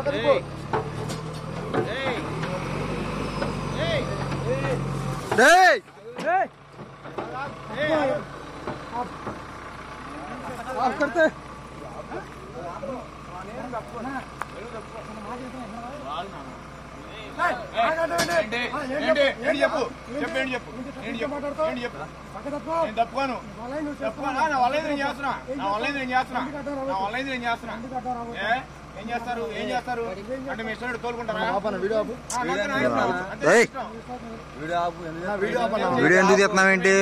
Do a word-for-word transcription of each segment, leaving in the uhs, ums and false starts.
करते తప్పుకోను వాళ్ళైతే చేస్తున్నా నా వాళ్ళైతే నేను చేస్తున్నా నా వాళ్ళైతే నేను చేస్తున్నా ఏం చేస్తారు ఏం చేస్తారు అంటే మీ ఇష్టం తోలుకుంటారా? వీడియో ఎందుకు చెప్తున్నావేంటి?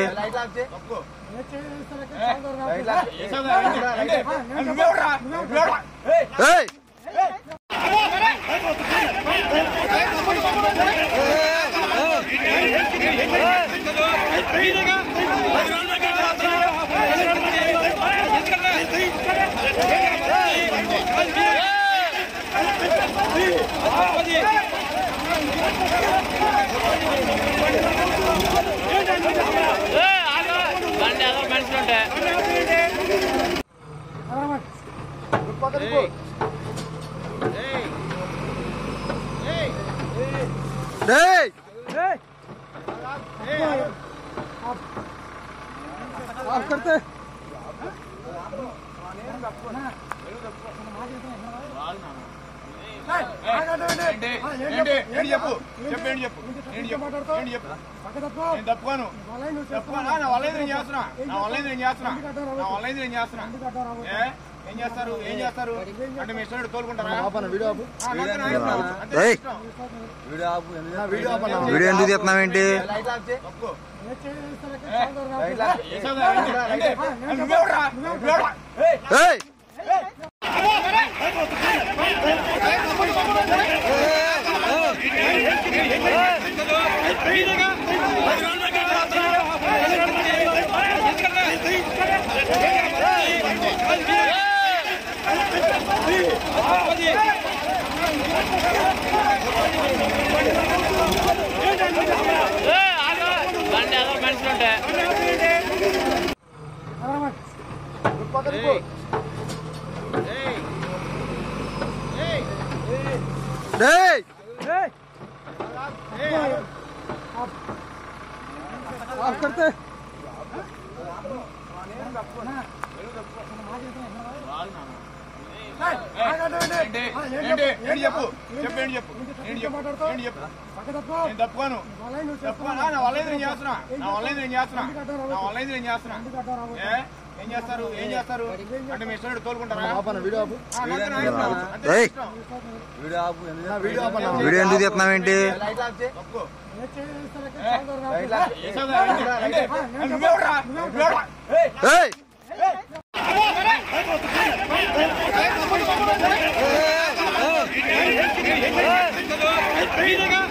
करते తప్పుకోను వాళ్ళైతే నేను చేస్తున్నా నా వాళ్ళైతే నేను చేస్తున్నా నా వాళ్ళైతే నేను చేస్తున్నా ఏం చేస్తారు ఏం చేస్తారు అంటే మీ ఇష్టం తోలుకుంటారా? వీడియో ఎందుకు చెప్తున్నావేంటి? करते తప్పుకోను వాళ్ళైతే నేను చేస్తున్నా నా వాళ్ళైతే నేను చేస్తున్నా నా వాళ్ళైతే నేను చేస్తున్నా ఏం చేస్తారు ఏం చేస్తారు అంటే మీ ఇష్టం తోలుకుంటారా? వీడియో ఎందుకు చెప్తున్నావేంటి? Hey!